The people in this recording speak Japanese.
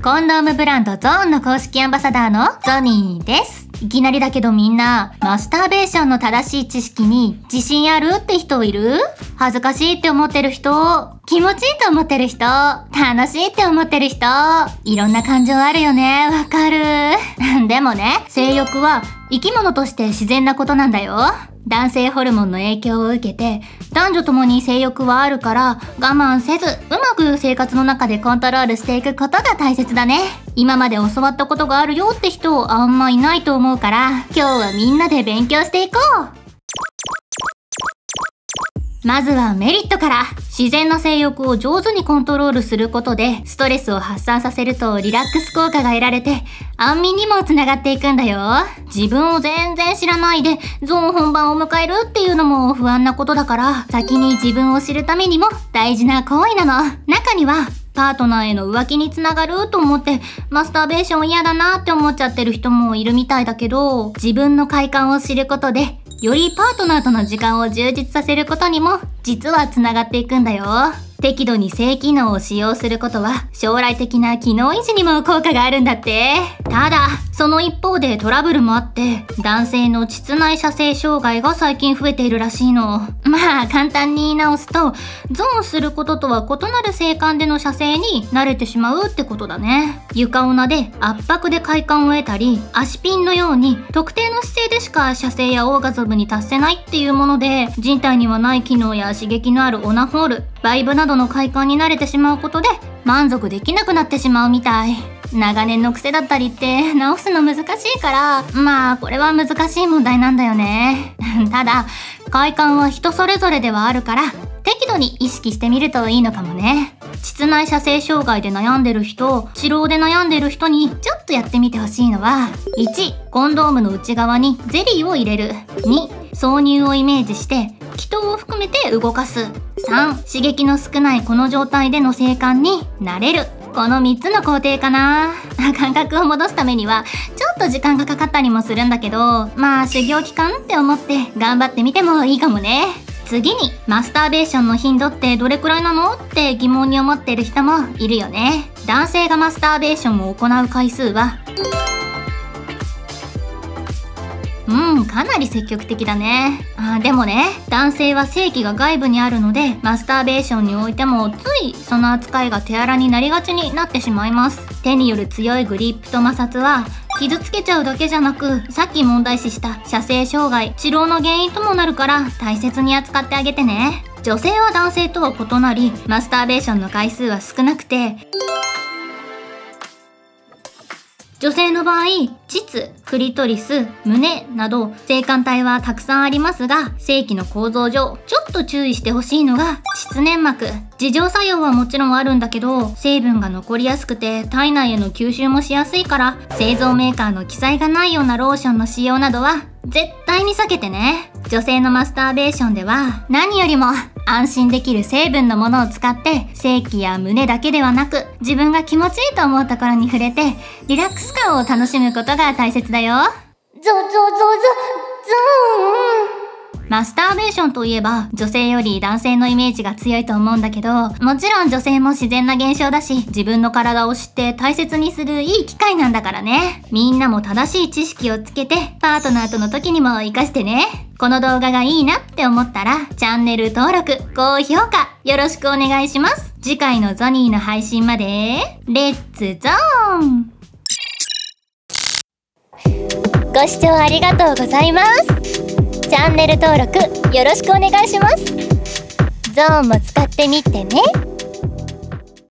コンドームブランドゾーンの公式アンバサダーのゾニーです。いきなりだけどみんな、マスターベーションの正しい知識に自信あるって人いる？恥ずかしいって思ってる人、気持ちいいと思ってる人、楽しいって思ってる人、いろんな感情あるよね。わかる。でもね、性欲は生き物として自然なことなんだよ。男性ホルモンの影響を受けて、男女ともに性欲はあるから、我慢せず、うまく生活の中でコントロールしていくことが大切だね。今まで教わったことがあるよって人あんまいないと思うから、今日はみんなで勉強していこう。まずはメリットから。自然な性欲を上手にコントロールすることで、ストレスを発散させるとリラックス効果が得られて、安眠にもつながっていくんだよ。自分を全然知らないで、ゾーン本番を迎えるっていうのも不安なことだから、先に自分を知るためにも大事な行為なの。中には、パートナーへの浮気につながると思って、マスターベーション嫌だなって思っちゃってる人もいるみたいだけど、自分の快感を知ることで、よりパートナーとの時間を充実させることにも実はつながっていくんだよ。適度に性機能を使用することは将来的な機能維持にも効果があるんだって。ただ、その一方でトラブルもあって、男性の膣内射精障害が最近増えているらしいの。まあ簡単に言い直すと、ゾーンすることとは異なる性感での射精に慣れてしまうってことだね。床オナで圧迫で快感を得たり、足ピンのように特定の姿勢でしか射精やオーガズムに達せないっていうもので、人体にはない機能や刺激のあるオナホール、バイブなどの快感に慣れてしまうことで満足できなくなってしまうみたい。長年の癖だったりって直すの難しいから、まあこれは難しい問題なんだよね。ただ、快感は人それぞれではあるから、適度に意識してみるといいのかもね。膣内射精障害で悩んでる人、治療で悩んでる人にちょっとやってみてほしいのは、1、コンドームの内側にゼリーを入れる。2、挿入をイメージして気筒を含めて動かす。3、刺激の少ないこの状態での性感に慣れる。この3つの工程かな。感覚を戻すためにはちょっと時間がかかったりもするんだけど、まあ修行期間って思って頑張ってみてもいいかもね。次に、マスターベーションの頻度ってどれくらいなのって疑問に思ってる人もいるよね。男性がマスターベーションを行う回数はかなり積極的だね。でもね、男性は性器が外部にあるので、マスターベーションにおいてもついその扱いが手荒になりがちになってしまいます。手による強いグリップと摩擦は傷つけちゃうだけじゃなく、さっき問題視した射精障害、治療の原因ともなるから大切に扱ってあげてね。女性は男性とは異なり、マスターベーションの回数は少なくて、女性の場合、膣、クリトリス、胸など性感帯はたくさんありますが、性器の構造上、ちょっと注意してほしいのが膣粘膜。自浄作用はもちろんあるんだけど、成分が残りやすくて体内への吸収もしやすいから、製造メーカーの記載がないようなローションの使用などは絶対に避けてね。女性のマスターベーションでは何よりも安心できる成分のものを使って、性器や胸だけではなく、自分が気持ちいいと思うところに触れてリラックス感を楽しむことが大切だよ。ゾーン。マスターベーションといえば女性より男性のイメージが強いと思うんだけど、もちろん女性も自然な現象だし、自分の体を知って大切にするいい機会なんだからね。みんなも正しい知識をつけてパートナーとの時にも活かしてね。この動画がいいなって思ったらチャンネル登録、高評価よろしくお願いします。次回のゾニーの配信までレッツゾーン。 ご視聴ありがとうございます。チャンネル登録よろしくお願いします。ゾーンも使ってみてね。